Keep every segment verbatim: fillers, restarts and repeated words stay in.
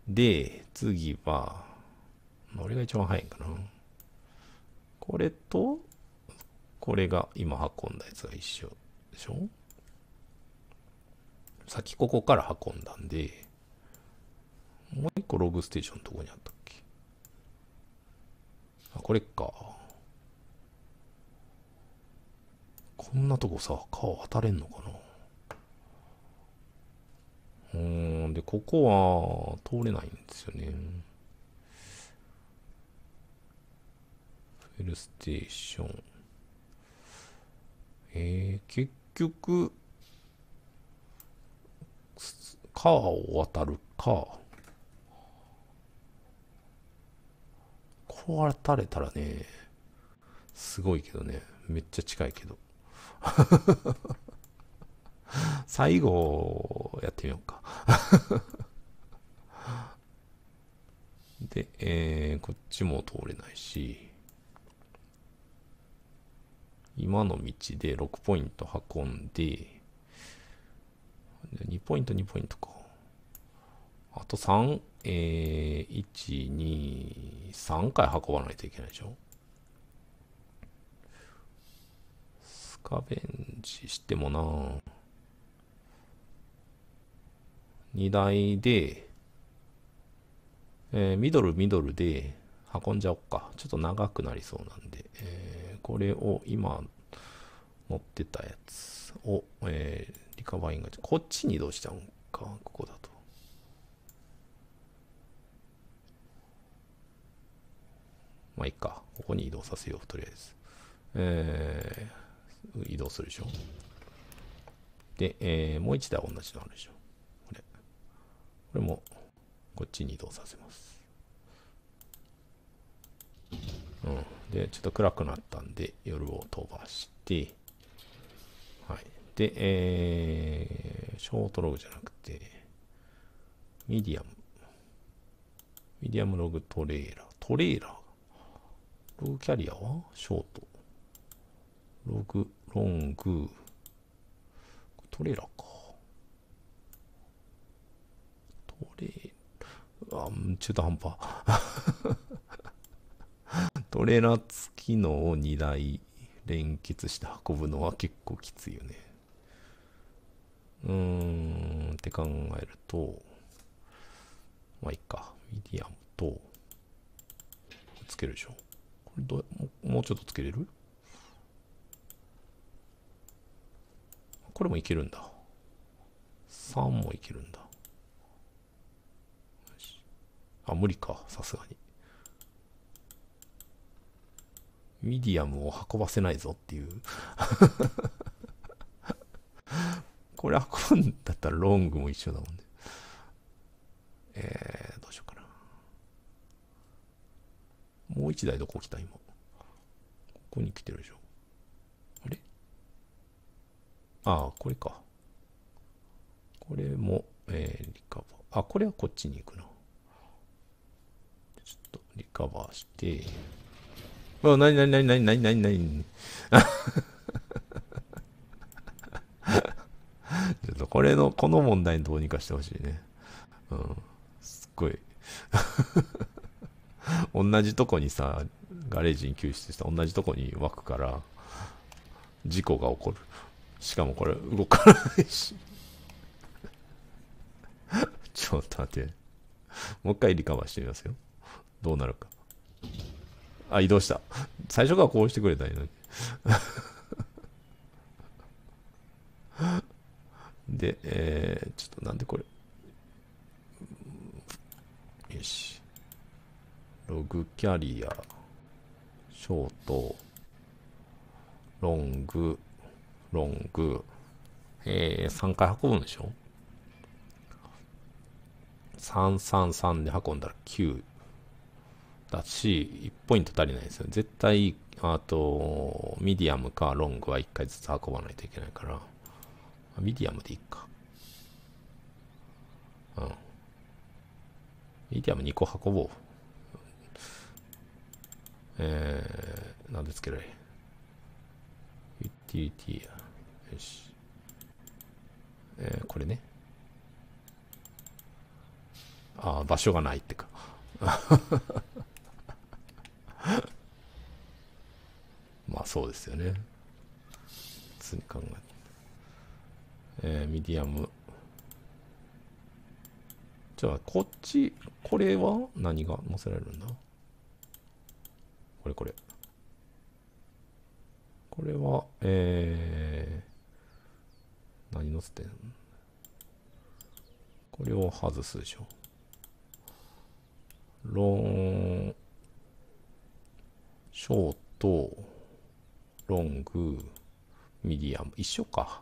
で、次は、俺が一番早いんかな。これと、これが今運んだやつが一緒でしょ。さっきここから運んだんで、もう一個ログステーションどこにあったっけ。あ、これか。こんなとこさ、川渡れんのかな。うーん、で、ここは通れないんですよね。フェルステーション。えー、結局、川を渡るか。こう渡れたらね、すごいけどね。めっちゃ近いけど。最後、やってみようか。で、えー、こっちも通れないし、今の道でろくポイント運んで、にポイントにポイントか。あとさん、えー、いち、に、さんかい運ばないといけないでしょ。スカベンジしてもな、にだいで、えーミドルミドルで運んじゃおっか。ちょっと長くなりそうなんで、えーこれを今持ってたやつを、えーリカバリング、こっちに移動しちゃうんか、ここだと。まあいいか。ここに移動させよう、とりあえず。えー移動するでしょ。で、えーもう一台同じのあるでしょ。これ。これも、こっちに移動させます。うん。で、ちょっと暗くなったんで、夜を飛ばして、はい。で、えー、ショートログじゃなくて、ミディアム。ミディアムログトレーラー。トレーラーログキャリアはショート。ログ、ロング。トレーラーか。トレー、あ、中途半端。トレーラー付きのをにだい連結して運ぶのは結構きついよね。うーん、って考えると、まあいいか。ミディアムと、つけるでしょ。これどう、もうちょっとつけれる。これもいけるんだ。さんもいけるんだ。あ、無理か。さすがに。ミディアムを運ばせないぞっていう。これ運んだったらロングも一緒だもんね。えー、どうしようかな。もう一台どこ来た今。ここに来てるでしょ。あれ。ああ、これか。これも、えー、リカバー。あ、これはこっちに行くな。ちょっとリカバーして。あ、なになになになになになになに。ちょっとこれの、この問題にどうにかしてほしいね。うん。すっごい。同じとこにさ、ガレージに救出した同じとこに湧くから、事故が起こる。しかもこれ動かないし。ちょっと待って。もう一回リカバーしてみますよ。どうなるか。あ、移動した。最初からこうしてくれたらいいのに。で、えー、ちょっとなんでこれ。よし。ログキャリア、ショート、ロング、ロング、えー、さんかい運ぶんでしょ。 さんさんさん で運んだらきゅうだし、いちポイント足りないですよ。絶対、あと、ミディアムかロングはいっかいずつ運ばないといけないから、ミディアムでいいか。うん。ミディアムにこ運ぼう。えー、なんでつけられへん。ユーティリティや。よし。えー、これね。 ああ、場所がないってか。まあそうですよね。普通に考えて。えー、ミディアム。じゃあ、こっち、これは何が載せられるんだ？これこれ。これは、えー、何載せてんの？これを外すでしょ。ローン、ショート、ロング、ミディアム。一緒か。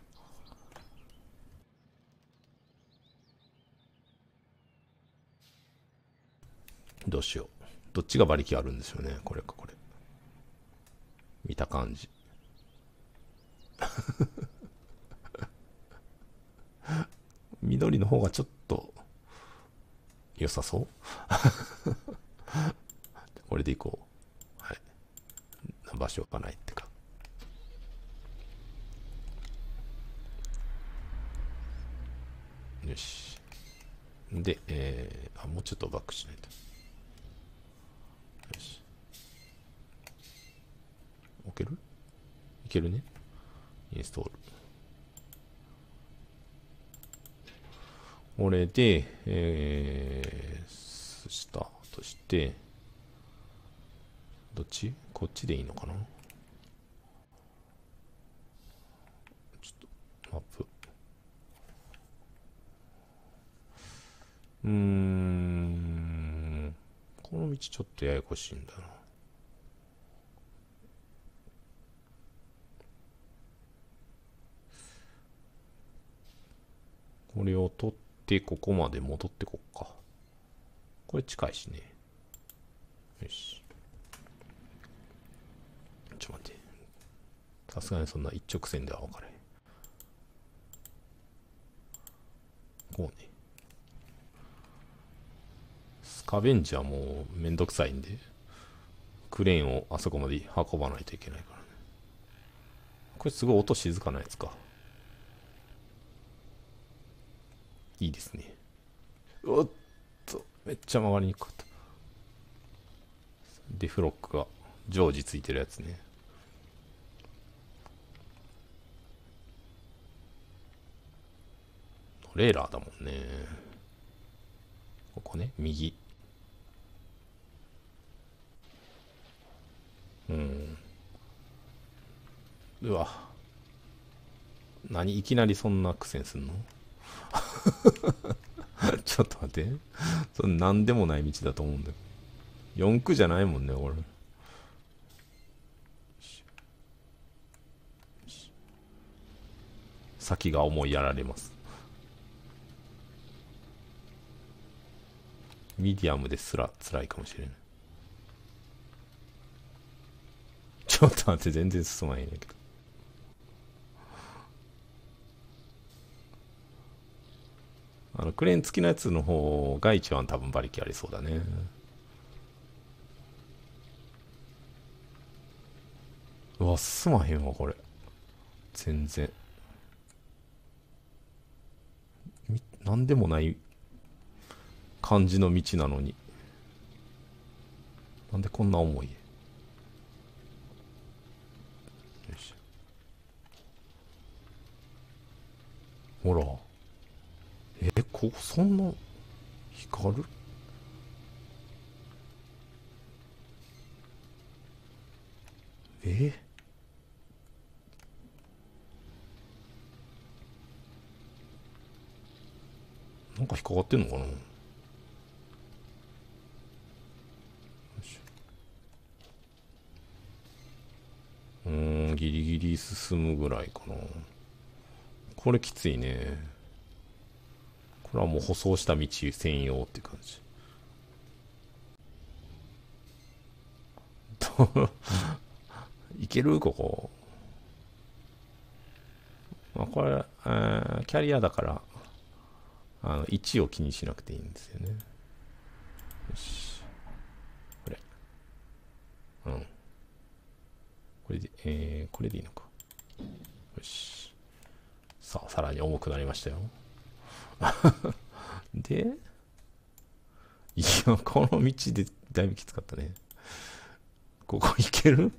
どうしよう。どっちが馬力あるんですよね。これかこれ。見た感じ。緑の方がちょっと良さそう。これでいこう。はい。場所がないってか。よし。で、えー、あ、もうちょっとバックしないと。よし。置ける？いけるね。インストール。これで、えー、スタートして、どっち？こっちでいいのかな？ちょっと、マップ。うーん、この道ちょっとややこしいんだな。これを取って、ここまで戻ってこっか。これ近いしね。よし。ちょっと待って。さすがにそんな一直線では分からへん。こうね。スカベンジャーもめんどくさいんで、クレーンをあそこまで運ばないといけないからね。これすごい音静かなやつか。いいですね。おっと、めっちゃ曲がりにくかった。デフロックが常時ついてるやつね。レーラーだもんね。ここね、右。うん。うわ。何いきなりそんな苦戦すんの？ちょっと待って。それ何でもない道だと思うんだけど。よん区じゃないもんね、これ。先が思いやられます。ミディアムですら辛いかもしれない。ちょっと待って、全然進まへんねんけど。あの、クレーン付きのやつの方が一番多分馬力ありそうだね。うわ、進まへんわ、これ。全然。なんでもない感じの道なのに。なんでこんな重い？よし。ほら。え、ここそんな光る？えなんか引っかかってんのかな？よし。うーん、ギリギリ進むぐらいかな。これきついね。これはもう舗装した道専用って感じ。いけるここ。まあ、これ、えーキャリアだから、あの、位置を気にしなくていいんですよね。よし。これ。うん。これで、えー、これでいいのか。よし。さあ、さらに重くなりましたよ。で、 いや、この道でだいぶきつかったね。ここ行ける？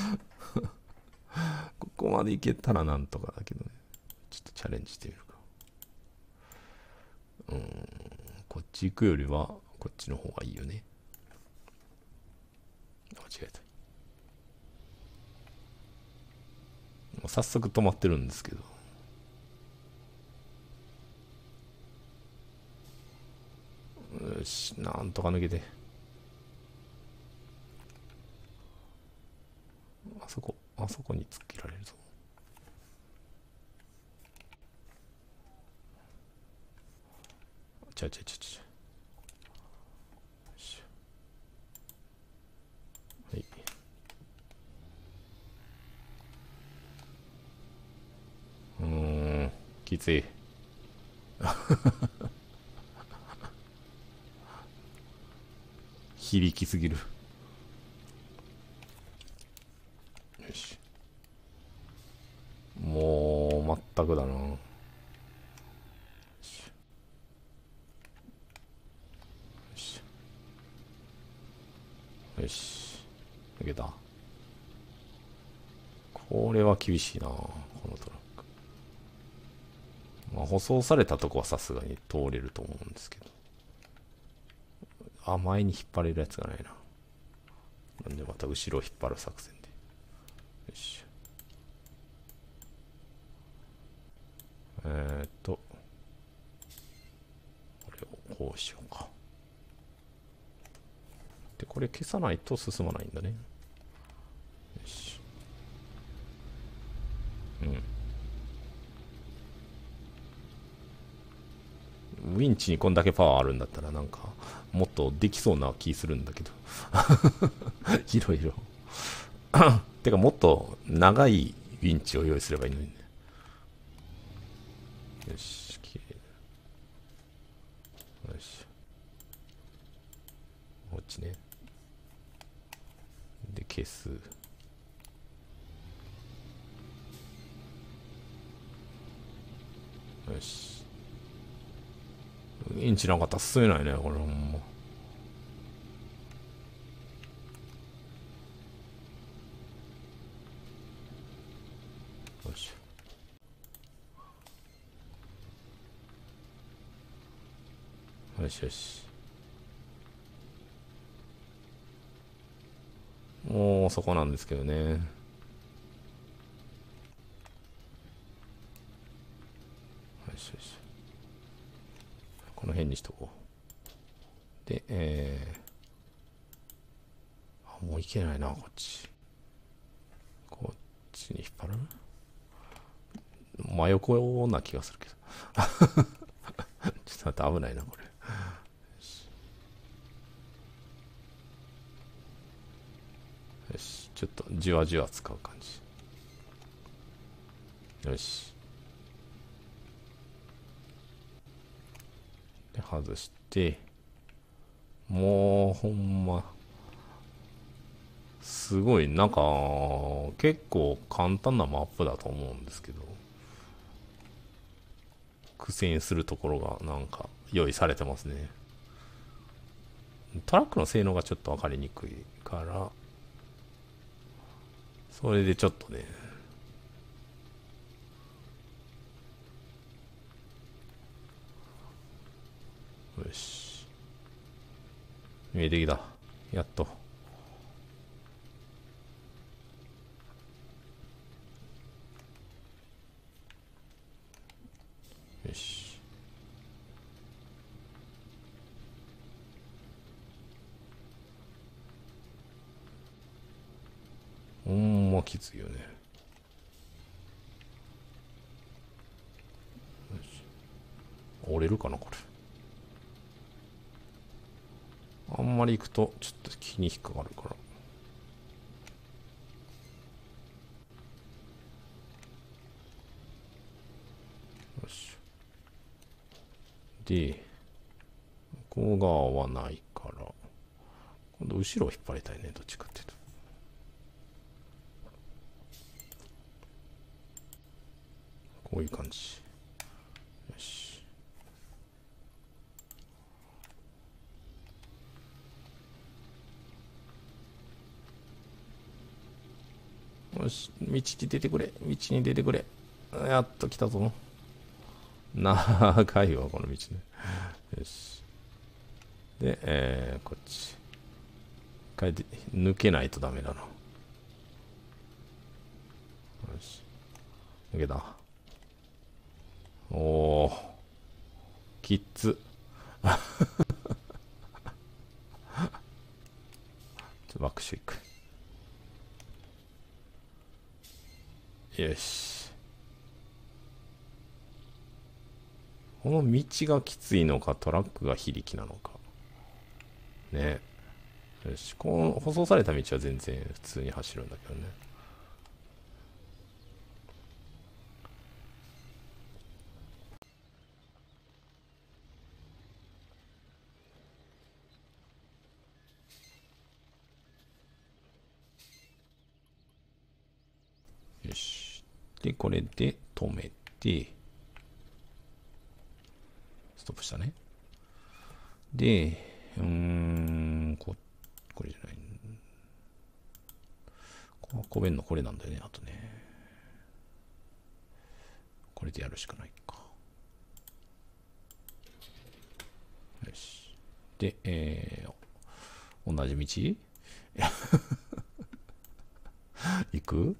ここまで行けたらなんとかだけどね。ちょっとチャレンジしてみるか。うーん、こっち行くよりは、こっちの方がいいよね。間違えた。早速止まってるんですけど。よし、なんとか抜けて。あそこ、あそこに突っ切られるぞ。ちゃちゃちゃちゃ。はい。うーん、きつい。響きすぎる。よし。もう、全くだな。よし。よし。よし。抜けた。これは厳しいな、このトラック。まあ、舗装されたとこはさすがに通れると思うんですけど。あ、前に引っ張れるやつがないな。なんでまた後ろを引っ張る作戦で。よし。えーっと、これをこうしようか。で、これ消さないと進まないんだね。よし。うん。ウィンチにこんだけパワーあるんだったらなんかもっとできそうな気するんだけどいろいろてかもっと長いウィンチを用意すればいいのにね。よし、きれい。よし、こっちね。で消す。よし、ウィンチなんかったら進めないねこれ。ほんま。よし、よしよし。もうそこなんですけどね。よしよし、この辺にしとこう。で、えー、あ、もういけないな、こっち。こっちに引っ張る。真横な気がするけど。ちょっと待って、危ないな、これ。よし。よし、ちょっとじわじわ使う感じ。よし。で、外して、もう、ほんま、すごい、なんか、結構簡単なマップだと思うんですけど、苦戦するところがなんか用意されてますね。トラックの性能がちょっと分かりにくいから、それでちょっとね、よし。見えてきた。やっと。よし。ほんまきついよね。よし。折れるかな、これ。あんまり行くと、ちょっと気に引っかかるから。よし。で、向こう側はないから、今度後ろを引っ張りたいね、どっちかっていうと。こういう感じ。よし。 よし、道に出てくれ。道に出てくれ。やっと来たぞ。長いわ、この道ね。よし。で、えー、こっち。一回で抜けないとダメだな。よし。抜けた。おー。きっつ。ちょバックシュいく。よし。この道がきついのか、トラックが非力なのか。ね。よし。この舗装された道は全然普通に走るんだけどね。よし。で、これで止めて、ストップしたね。で、うーん、こ、これじゃない。こべんのこれなんだよね、あとね。これでやるしかないか。よし。で、えー、同じ道行く？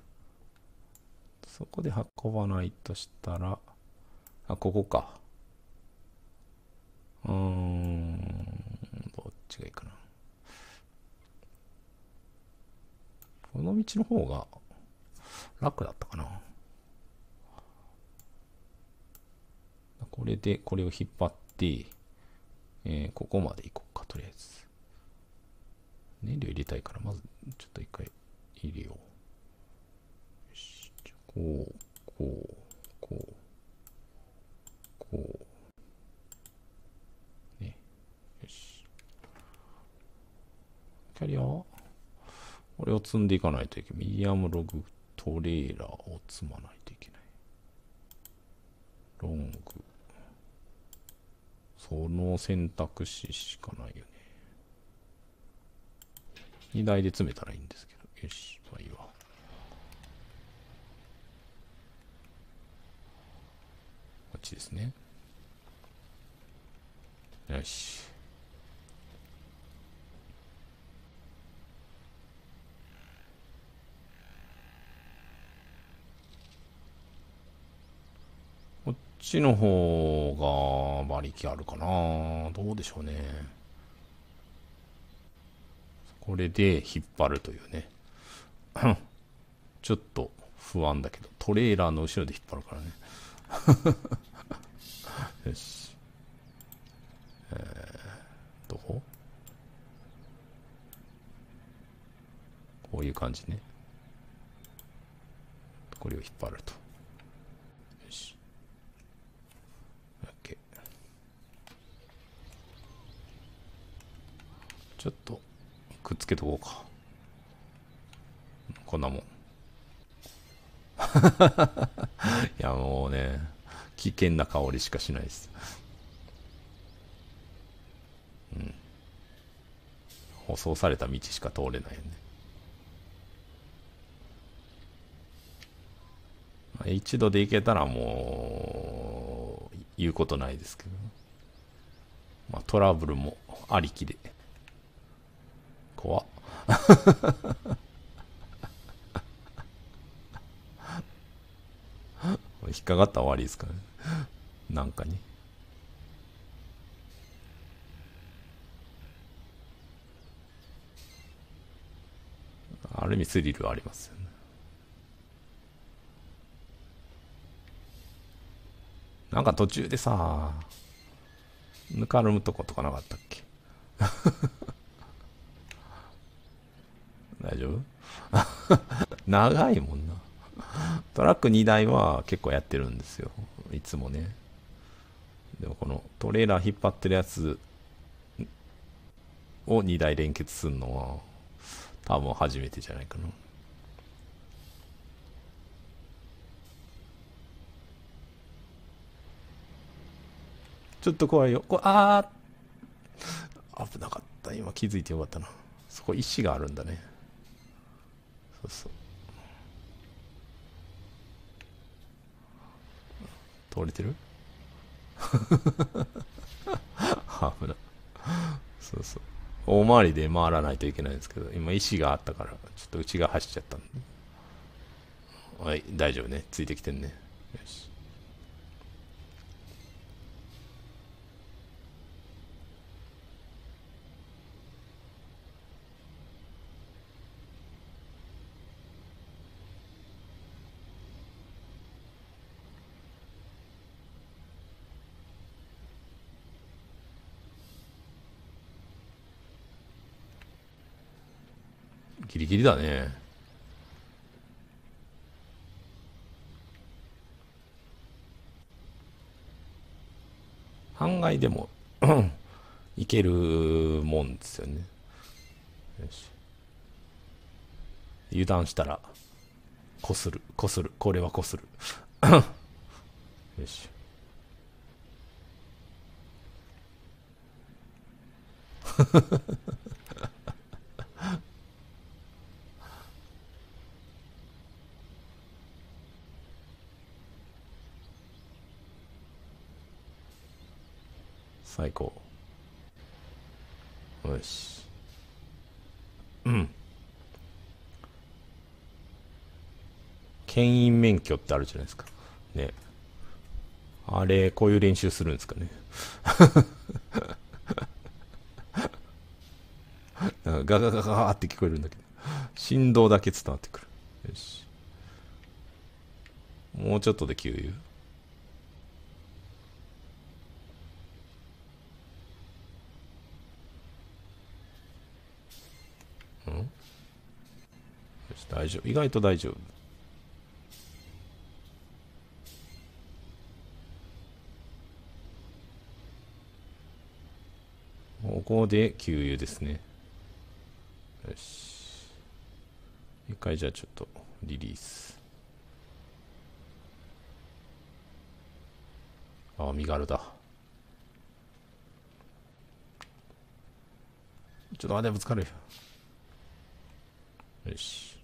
そこで運ばないとしたら、あ、ここか。うーん、どっちがいいかな。この道の方が楽だったかな。これで、これを引っ張って、えー、ここまで行こうか、とりあえず。燃料入れたいから、まず、ちょっと一回入れよう。よし、こう、こう、こう、こう。ね。よし。キャリアこれを積んでいかないといけない。ミディアムログトレーラーを積まないといけない。ロング。その選択肢しかないよね。にだいで詰めたらいいんですけど。よし、まあいいわ。こっちですね。よし。こっちの方が馬力あるかな。どうでしょうね。これで引っ張るというね。ちょっと不安だけど、トレーラーの後ろで引っ張るからね。よし。えー、どこ？こういう感じね。これを引っ張ると。よし。OK。ちょっとくっつけとこうか。こんなもん。いやもうね、危険な香りしかしないです。うん。舗装された道しか通れないよね。一度で行けたらもう言うことないですけど、まあ、トラブルもありきで怖っ引っかかったら終わりですからね。なんかにある意味スリルはありますよね。なんか途中でさ、ぬかるむとことかなかったっけ？大丈夫？長いもんな。トラックにだいは結構やってるんですよ。いつもね。でもこのトレーラー引っ張ってるやつをにだい連結するのは多分初めてじゃないかな。ちょっと怖いよ。こあー危なかった。今気づいてよかったな。そこ石があるんだね。そうそう。 通れてる危ない。そうそう。大回りで回らないといけないんですけど、今石があったから、ちょっと内側走っちゃったんで。はい、大丈夫ね。ついてきてんね。よし。ギリギリだね。案外でもいけるもんですよね。よし。油断したら、こする、こする。これはこする。よし。最高。よし。うん。牽引免許ってあるじゃないですか。ね。あれ、こういう練習するんですかね。なんかガガガガーって聞こえるんだけど。振動だけ伝わってくる。よし。もうちょっとで給油。うんよし、大丈夫。意外と大丈夫。ここで給油ですね。よし。一回じゃあちょっとリリース。あ、身軽だ。ちょっと待って、ぶつかるよ。よし。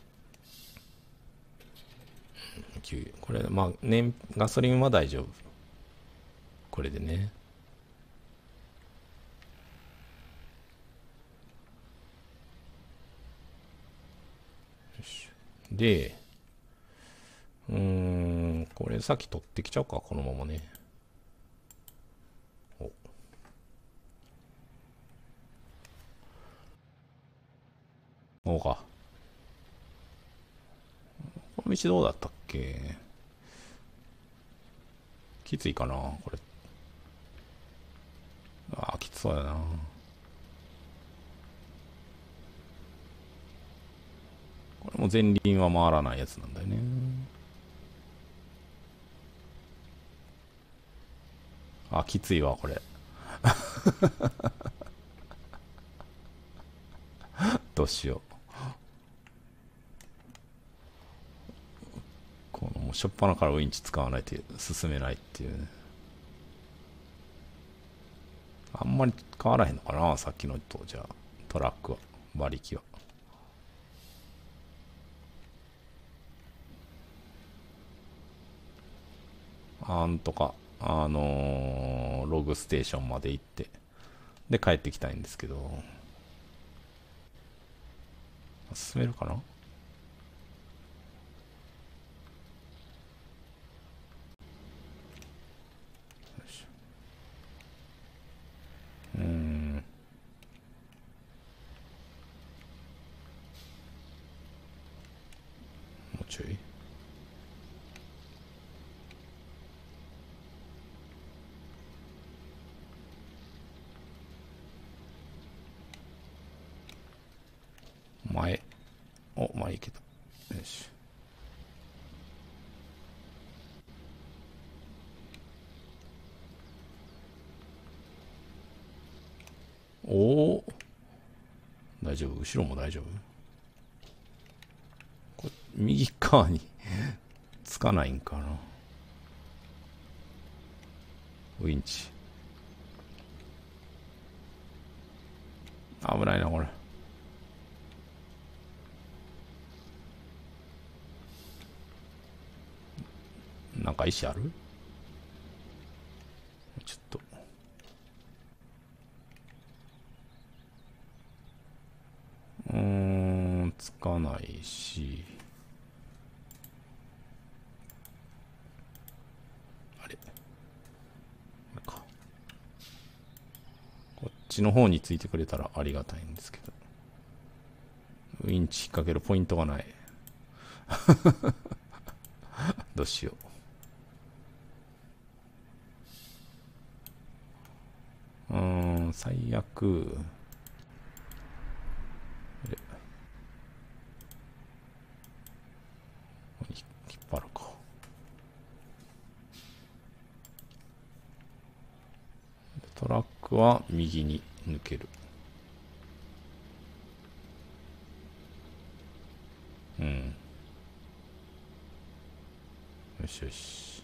給油。これ、まあ、燃、ガソリンは大丈夫。これでね。よし。で、うーん、これさっき取ってきちゃおうか、このままね。お、そうか。この道どうだったっけ？きついかな、これ。ああ、きつそうやな。これも前輪は回らないやつなんだよね。あ、きついわ、これ。どうしよう。このもう初っ端からウインチ使わないと進めないっていうね。あんまり変わらへんのかな、さっきのと。じゃあ、トラックは、馬力は。あんとか、あのーログステーションまで行って、で、帰ってきたいんですけど、進めるかな。よし。うーん、もうちょい。前。お、前行けた。よし。おお、大丈夫。後ろも大丈夫。これ右側につかないんかな。ウインチ。危ないな、これ。なんか石ある？ ちょっと。うーん、つかないし。あれこれか。こっちの方についてくれたらありがたいんですけど。ウインチ引っ掛けるポイントがない。どうしよう。うーん、最悪。引っ張るか。トラックは右に抜ける。うん。よしよし。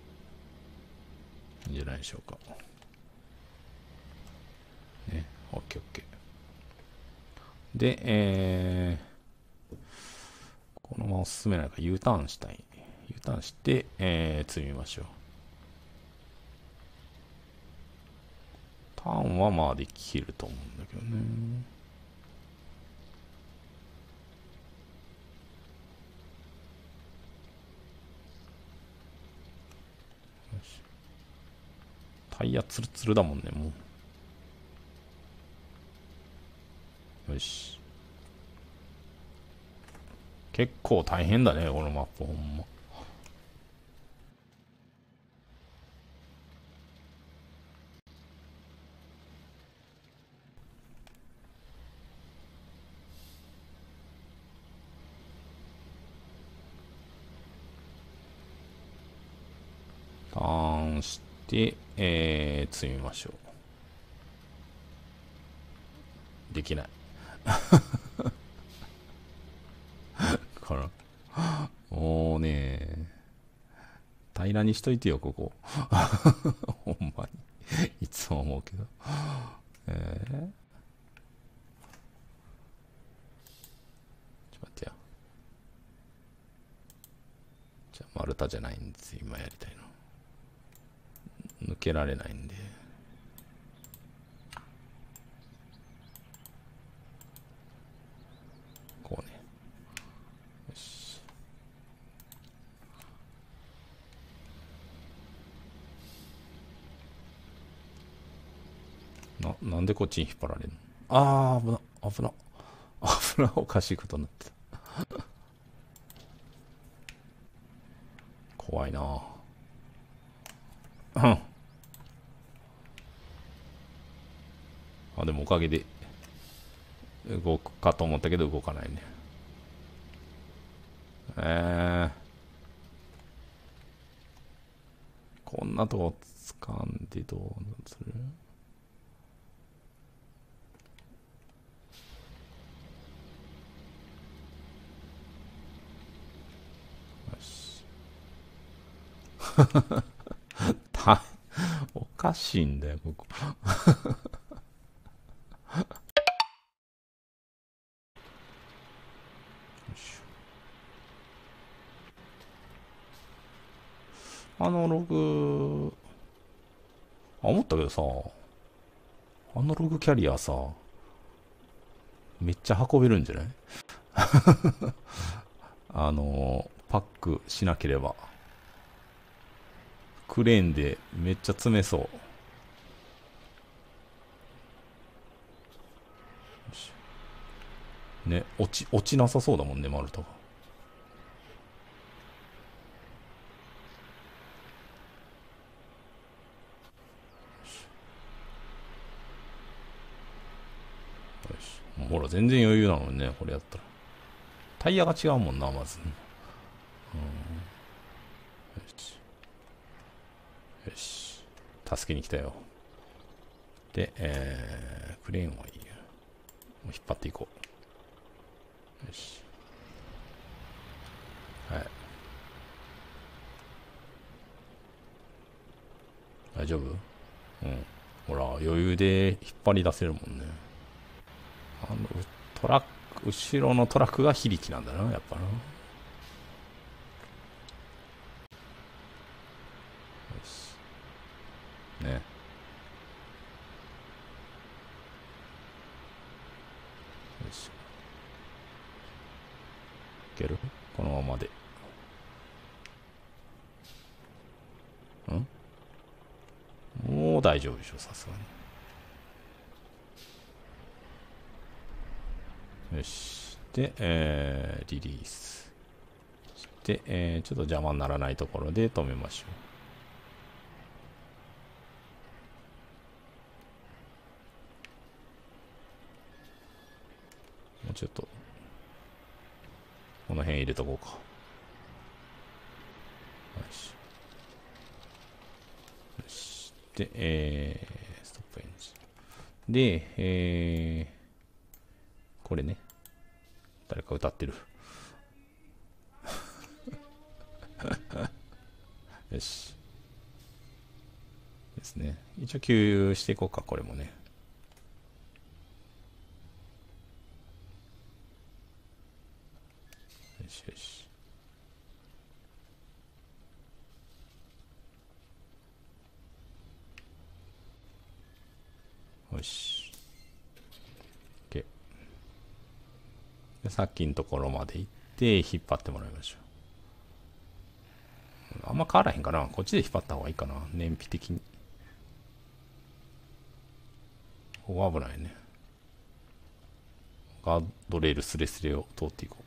いいんじゃないでしょうか。ね、オッケーオッケー。で、えー、このまま進めないから U ターンしたい。U ターンして、えー、積みましょう。ターンはまあできると思うんだけどね。タイヤツルツルだもんね、もう。よし。結構大変だね、このマップほんま。ターンして、えー、積みましょう。できない。から。もうね、平らにしといてよ、ここ。ほんまに。いつも思うけど。えー、ちょっと待ってや。じゃあ、丸太じゃないんです、今やりたいの。抜けられないんで。こうね。よし。な、なんでこっちに引っ張られるの？あー、危な、危な。危な、おかしいことになってた。怖いなぁ。うん。あ、でもおかげで動くかと思ったけど動かないね。えー、こんなとこ掴んでどうする？よし。た、おかしいんだよ、ここ。あのログ、あ、思ったけどさ、あのログキャリアさ、めっちゃ運べるんじゃない？あの、パックしなければ。クレーンでめっちゃ詰めそう。ね、落ち、落ちなさそうだもんね、丸太が。よし。ほら、全然余裕なのにね、これやったら。タイヤが違うもんな、まず。うん。よし。よし。助けに来たよ。で、えー、クレーンはいいや。もう引っ張っていこう。よし。はい。大丈夫？うん。ほら、余裕で引っ張り出せるもんね。あの、トラック、後ろのトラックが非力なんだな、やっぱな。よし。ね。 し。いける？このままで。んもう大丈夫でしょ、さすがに。よし。で、えー、リリース。して、えー、ちょっと邪魔にならないところで止めましょう。もうちょっと、この辺入れとこうか。よし。よし。で、えー、ストップエンジン。で、えー、これね。誰か歌ってる。よし。ですね。一応給油していこうか、これもね。よしよし。よし。OK。で、さっきのところまで行って引っ張ってもらいましょう。あんま変わらへんかな。こっちで引っ張った方がいいかな。燃費的に。ここ危ないね。ガードレールスレスレを通っていこ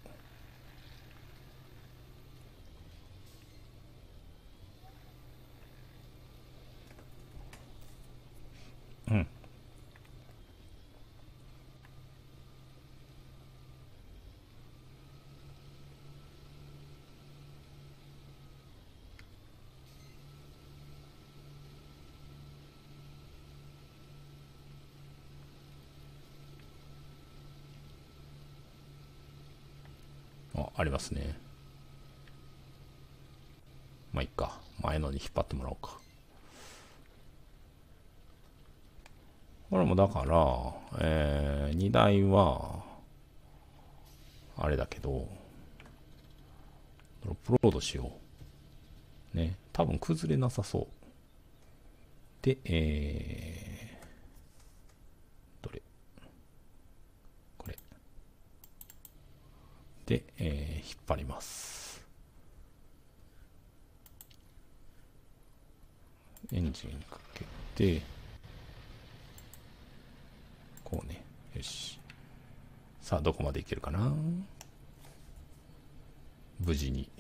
う。うん。あ、ありますね。まあいいか。前のに引っ張ってもらおうか。これもだから、えー、にだいは、あれだけど、ドロップロードしよう。ね。多分崩れなさそう。で、えー、どれこれ。で、えー、引っ張ります。エンジンかけて、こうね。よし。さあ、どこまでいけるかな？無事に。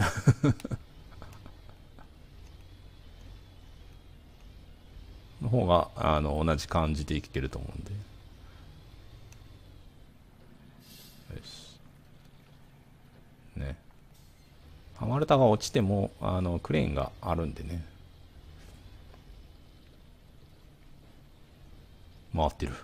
の方が、あの、同じ感じでいけると思うんで。よし。ね。丸太が落ちても、あの、クレーンがあるんでね。回ってる。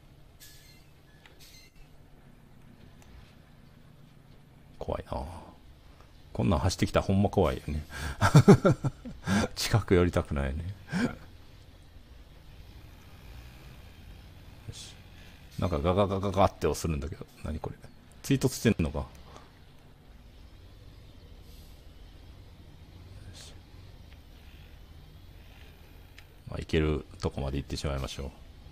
怖いな。こんなん走ってきたらほんま怖いよね。近く寄りたくないね。よし。なんかガガガガガって押するんだけど、何これ。追突してんのか。まあ、行けるとこまで行ってしまいましょう。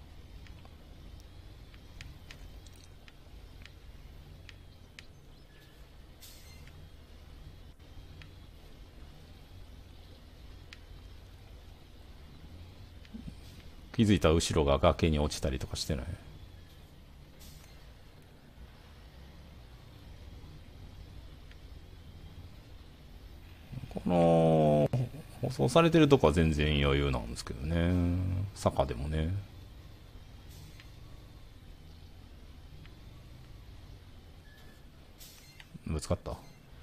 気づいたら後ろが崖に落ちたりとかしてない？この舗装されてるとこは全然余裕なんですけどね。坂でもね。ぶつかった。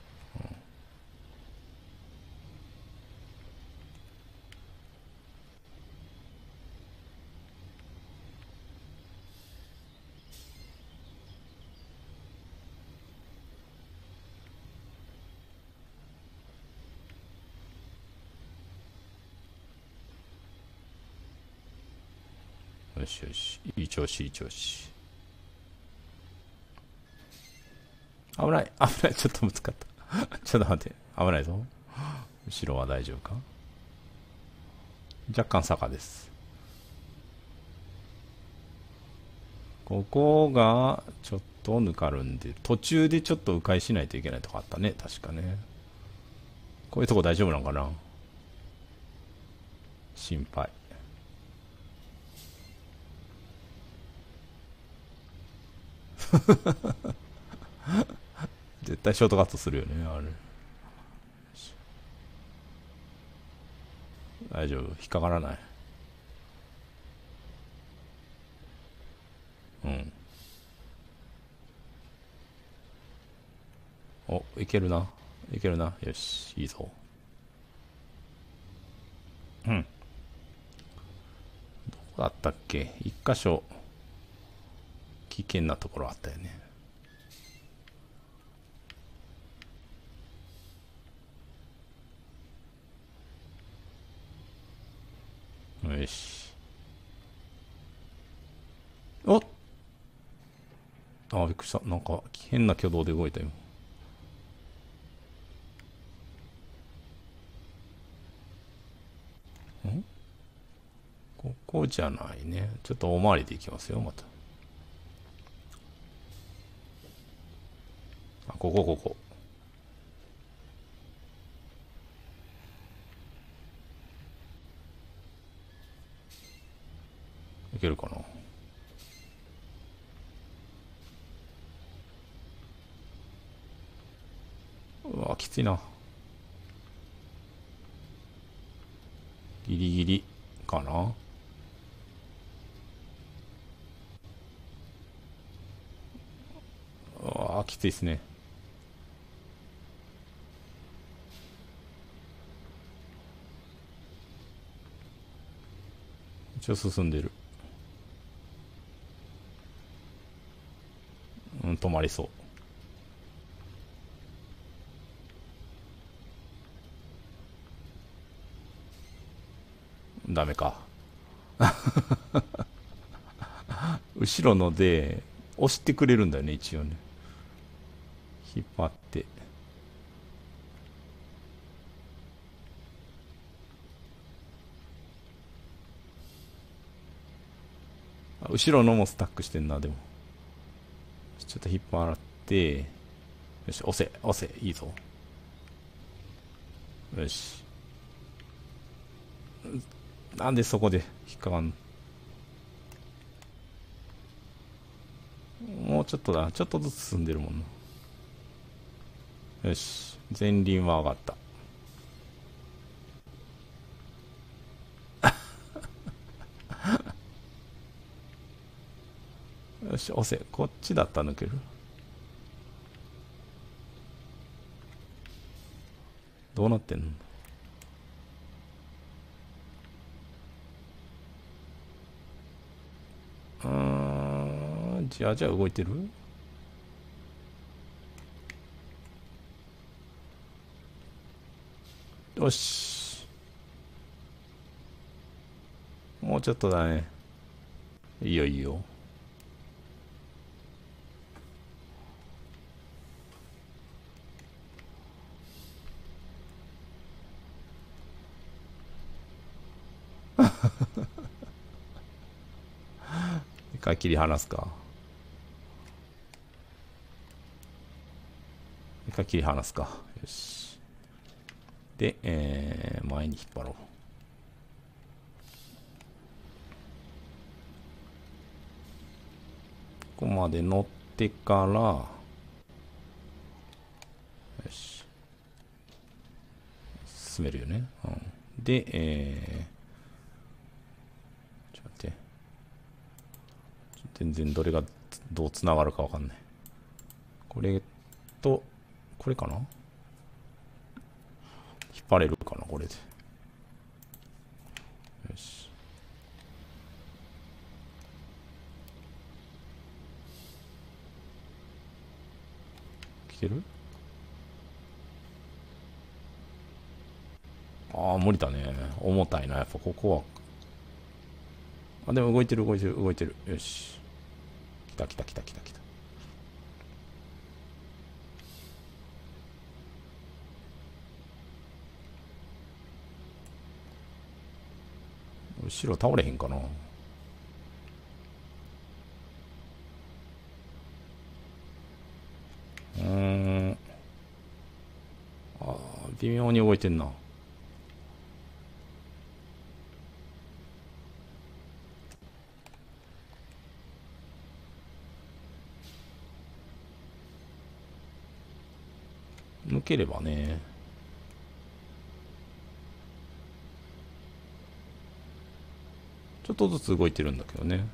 よしよし。いい調子いい調子。危ない危ない。ちょっとぶつかった。ちょっと待って。危ないぞ。後ろは大丈夫か？若干坂です。 ここがちょっとぬかるんで、途中でちょっと迂回しないといけないとこあったね、確かね。こういうとこ大丈夫なんかな。心配。絶対ショートカットするよね、あれ。大丈夫、引っかからない。うん。お、いけるな。いけるな。よし、いいぞ。うん。どこだったっけ、一箇所、危険なところあったよね。よし。おっ、あ、びっくりした。なんか、変な挙動で動いたよ。ん、ここじゃないね。ちょっと大回りでいきますよ、また。あ、ここ、ここ。いけるかな。うわ、きついな。ギリギリかな。うわ、きついっすね。一応進んでる。うん、止まりそう。ダメか。後ろので、押してくれるんだよね、一応ね。引っ張って。後ろのもスタックしてんな、でも。ちょっと引っ張って、よし、押せ、押せ、いいぞ。よし。なんでそこで引っかかんの。もうちょっとだ。ちょっとずつ進んでるもんな。よし。前輪は上がった。よし、押せ。こっちだったら抜ける。どうなってんの。うーん。じゃあ、じゃあ動いてる。よし。もうちょっとだね。いいよ、いいよ。一回切り離すか。一回切り離すか。よし。で、えー、前に引っ張ろう。ここまで乗ってから、よし。進めるよね。うん。で、えー、ちょっと待って。全然どれがどうつながるかわかんない。これと、これかな、引っ張れるかなこれで。よし。来てる。ああ、無理だね。重たいな。やっぱここは。あ、でも動いてる動いてる動いてる。よし。来た来た来た来た来た。後ろ倒れへんかな。 微妙に動いてんな。抜ければね。ちょっとずつ動いてるんだけどね。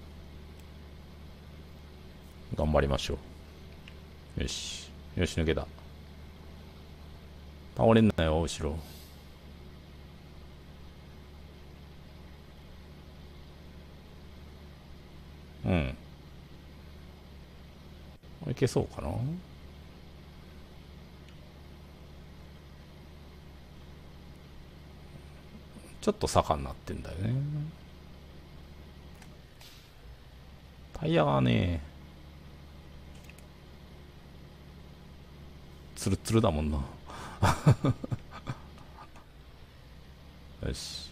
頑張りましょう。よし。よし、抜けた。倒れんなよ、後ろ。うん。いけそうかな。ちょっと坂になってんだよね。タイヤがね、ツルツルだもんな。よし。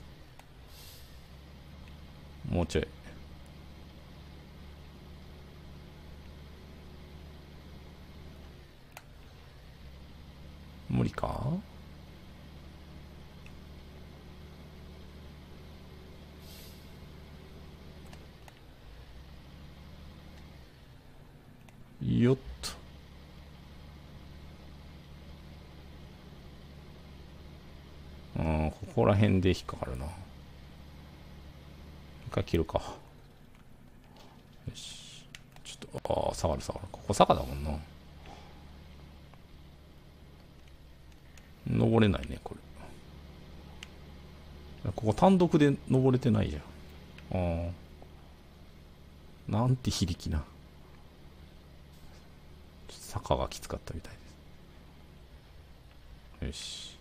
もうちょい。無理か。よっと。うん、ここら辺で引っかかるな。一回切るか。よし。ちょっと、ああ、下がる下がる。ここ坂だもんな。登れないね、これ。ここ単独で登れてないじゃん。ああ。なんて非力な。坂がきつかったみたいです。よし。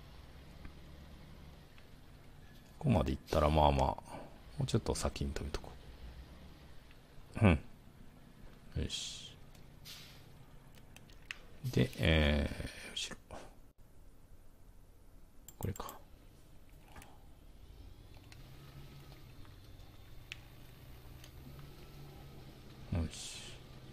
ここまで行ったらまあまあ、もうちょっと先に止めとこう。うん。よし。で、えー、後ろ。これか。よし。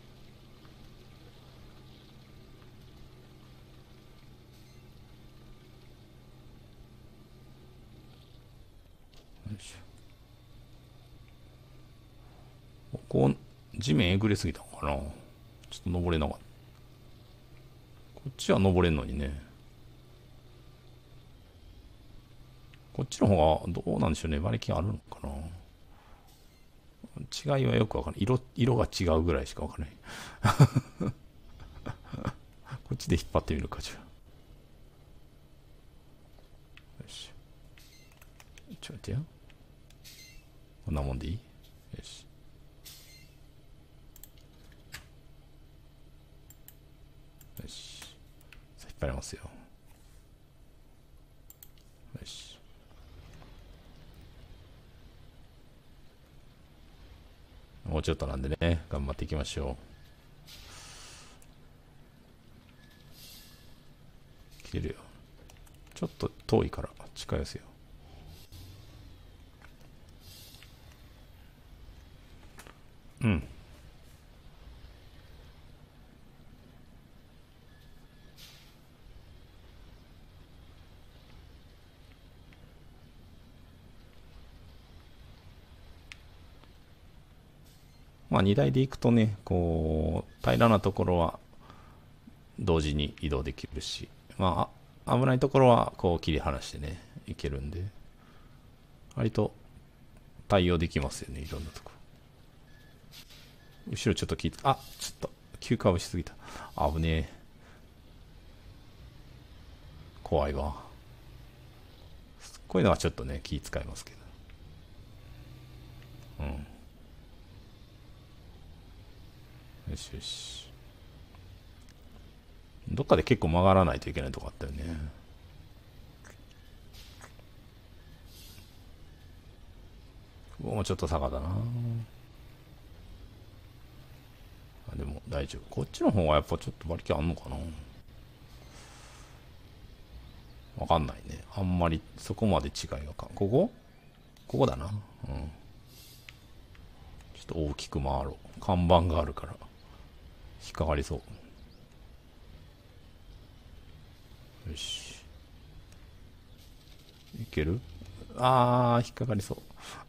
よいしょ。ここ、地面えぐれすぎたのかな。ちょっと登れなかった。こっちは登れんのにね。こっちの方がどうなんでしょうね。馬力あるのかな。違いはよくわかんない。色、色が違うぐらいしかわかんない。こっちで引っ張ってみるか、じゃあ。よし。ちょっと待ってよ。こんなもんでいい？よし。よし。さあ引っ張りますよ。よし。もうちょっとなんでね、頑張っていきましょう。切れるよ。ちょっと遠いから近寄せよう。うん。まあにだいで行くとね、こう、平らなところは同時に移動できるし、まあ、危ないところはこう切り離してね、行けるんで、割と対応できますよね、いろんなとこ。後ろちょっと聞いて、あ、ちょっと急カーブしすぎた。危ねえ。怖いわ。こういうのはちょっとね、気使いますけど。うん。よしよし。どっかで結構曲がらないといけないとこあったよね。もうちょっと坂だな。あ、でも大丈夫。こっちの方はやっぱちょっと馬力あんのかな。わかんないね。あんまりそこまで違いがか。ここここだな。うん。ちょっと大きく回ろう。看板があるから。引っかかりそう。 よし。いける？あー、引っかかりそう。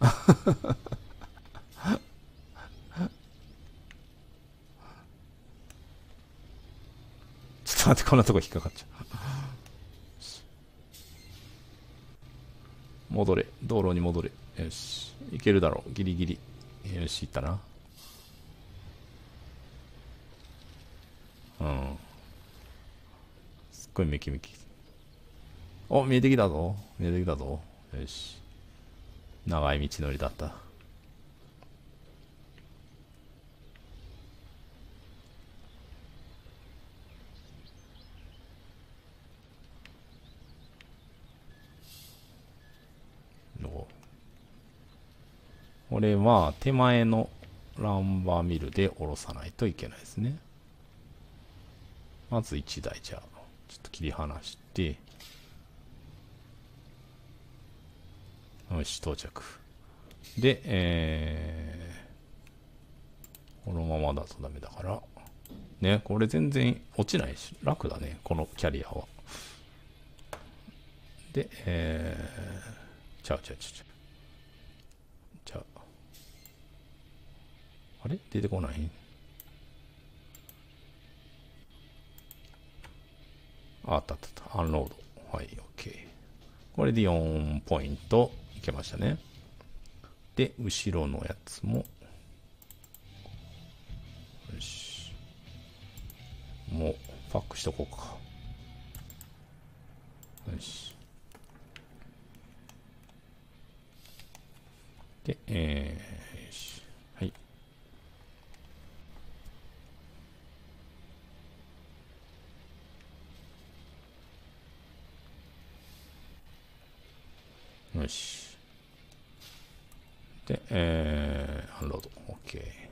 ちょっと待って、こんなとこ引っかかっちゃう。戻れ。道路に戻れ。よし。いけるだろう。ギリギリ。よし、行ったな。うん。すっごいメキメキ。お、見えてきたぞ。見えてきたぞ。よし。長い道のりだった。どこ？これは手前のランバーミルで下ろさないといけないですね。まずいちだいじゃあ、ちょっと切り離して、よし、到着。で、えー、このままだとダメだから、ね、これ全然落ちないし、楽だね、このキャリアは。で、えー、ちゃうちゃうちゃうちゃう。じゃあ、あれ出てこない？あ、あったあったあった。アンロード。はい、OK。これでよんポイントいけましたね。で、後ろのやつも、よし。もう、パックしとこうか。よし。で、えー、よし。はい。よし。で、えー、アンロード。OK。